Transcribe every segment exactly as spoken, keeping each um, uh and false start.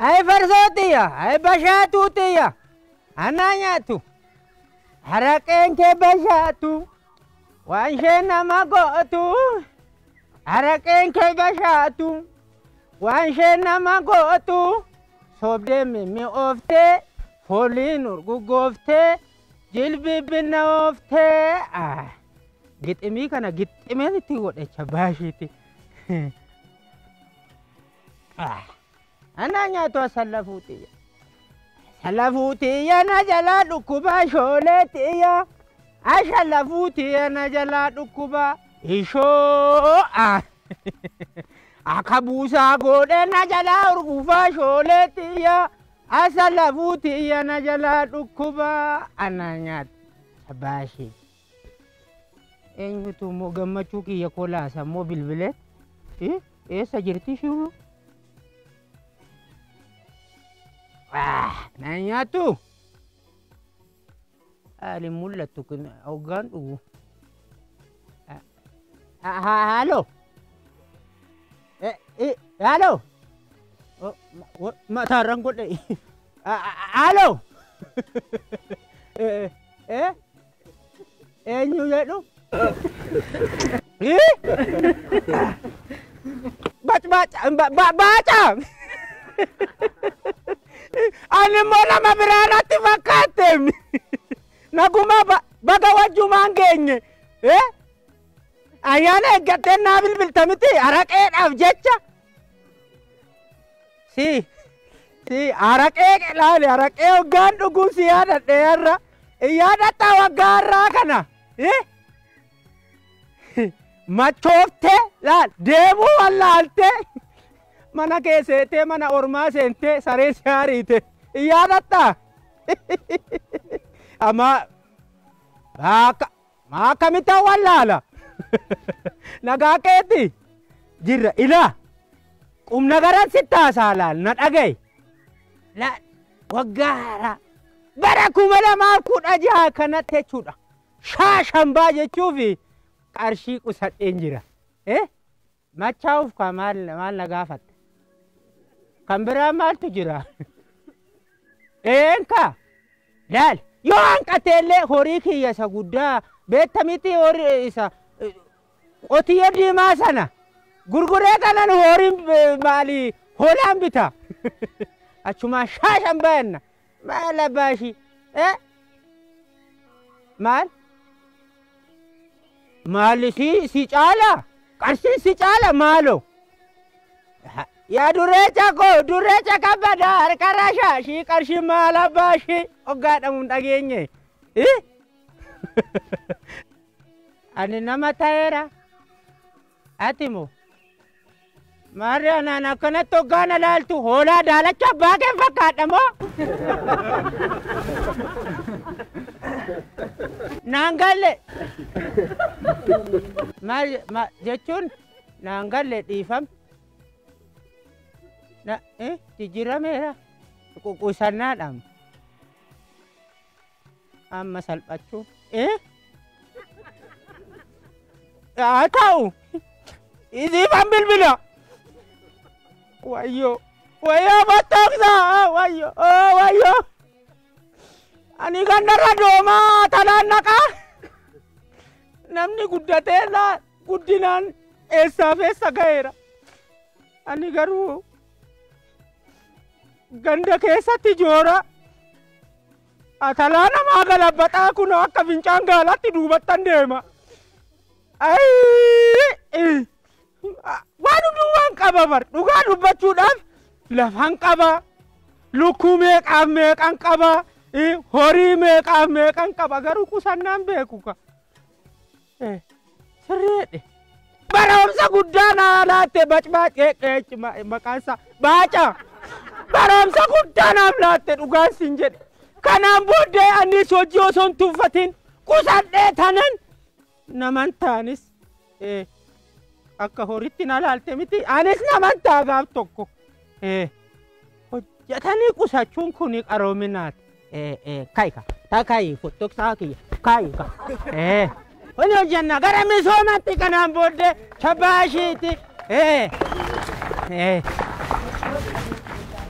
هاي فرزوتية هاي بشاتوتية أنا نياتو حركين كبشاتو وانشينا ما قوتو حركين كبشاتو وانشينا ما قوتو صوبدي ميمي أوفتي فولين ورقو قوفتي جلبي بنا أوفتي آه جيت إمي كانا جيت إمي تيغوت إيشاباشيتي آه أنا نياتو سلفوتي سلفوتي يا نجلا دكوبا شولتي يا أشلفوتي يا نجلا دكوبا إيشو آه أكابوسا غودة نجلا أرغوفا شولتي يا أسلفوتي يا نجلا دكوبا أنا نيات سباشي إنه تو مغمچوكي يكولا سمو بالبلد إيه إيه سجرتي شو آه نانياتو Ali mulla tukun ogan u ha halo eh eh halo ma tarang ko dai halo eh eh eh nyu ya do eh baca baca baca ani mola mabrana tifakatem Naguma baga waju mangenye eh ayane gaten nabil bil tamiti arake abjecha si si arake lali arake gandu gusi ada derra iyada tawagara kana eh machofte la debu wallalte mana kesete mana orma sente sare sharite iyada ta Ama maka maka mita wallala nagaketi jirra ila kum nagaran sitta salal na dagay la wagara barakuma la ma ku daja kana te chuda shashan baje chufi qarshi qusadden jira eh machauf kamal mal nagafat kambira mal tujira enka dal Yohan katele hori kiya sa guda betamiti hori isa otiye di masana gurgure kanan hori mali holan bita achuma shashan bayna mala bashi eh mal mali si si chala karsi si chala malo Ya durecha ko durecha kabada karasha shi karshi mala bashi ogada mun dagenye eh ani nama taera atimo Mariana na kana to gana laltu hola dalacha bage fakada mo Nangale Mar ma jechun nangale difam Na eh tijira mera kukusana dam amma salpachu eh atau ini ambil bila wayo wayo batoksa wayo oh wayo ani gandara doma talanaka namni guddatena guddinan esa fesa gaira ani garu Ganda keessatti joora atalana magala bata kuno akka fincanga latti dubattan deema ay wanu duwan qaba bar duga dubbachuudhaaf lafan qaba lukku meeqaaf meeqan qaba horii meeqaaf meeqan qaba garuu qusannaan beeku ka eh sirreedhe baromsa guddaana laatte bacbaac eeqeech maqaansa baaca Baramsa guddaanaaf laatte dhugaan sin jedhe kanaan booddee anis hojii osoo hin tuffatin qusadhee tanan naman taanis akka horitti na laalte miti anis naman taa gaaf tokko hojjetanii qusachuun kuni qaroominaati kaayika taa kaayi fottoksaa kiyya kaayika wani hojjenna gara misoomatti kanaan booddee shabaashiiti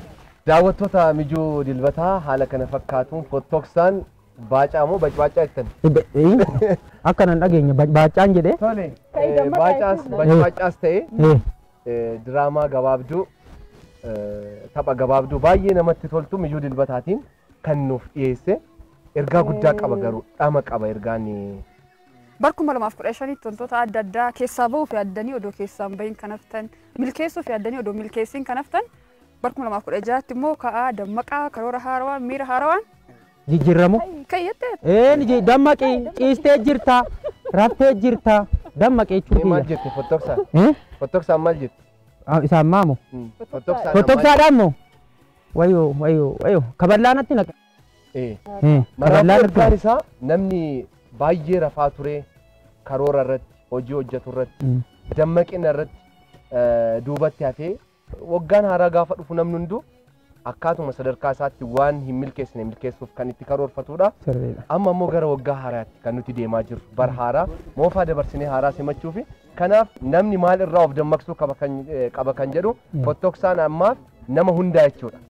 daawwattoota mijuu dilbataa haala kana fakkaatuun fottoksaan baacaa moo bacbacaa jettan? Akka nan dhageenya baacaan jedhee. Tole baacaas bacbacaas ta'e diraamaa gabaabduu tapha gabaabduu baay'ee namatti toltu mijuu dilbataatiin kan nuuf dhiyeesse ergaa guddaa qaba garuu dhama qaba ergaan. Barkuma lamaaf kudha shanitti wantoota adda addaa keessaa bahuu fi addanii odoo keessaan bahin kan haftan milkeessuu fi addanii odoo milkeessiin kan haftan barkuma lamaaf kudha jaatti immoo ka'aa dammaqaa karoora haarawaan miira haarawaan jijjiiramu. Kayyattee. Ee ni dammaqii ciistee jirta raftee jirta dammaqee jechuudha. Maal jette fottoksaan? Fottoksaan maal jette? Isaan maamu. Fottoksaadhaan moo? Wayyo wayyo wayyo kaballaanatti naqa. Ee. Kaballaanatti isaa namni baay'ee rafaa ture karoora irratti hojii hojjetu irratti dammaqina irratti duubatti hafee waggaan haaraa gaafa dhufu namni hunduu akkaatuma sadarkaa isaatti waan hin milkeessine milkeessuuf kan itti karoorfatudha. Amma immoo gara waggaa haaraatti kan nuti deemaa jirru bara haaraa moofaa dabarsinee haaraa simachuufi kanaaf namni maal irraa of dammaqsuu qaba kan jedhu fottoksaan ammaaf nama hundaa jechuudha.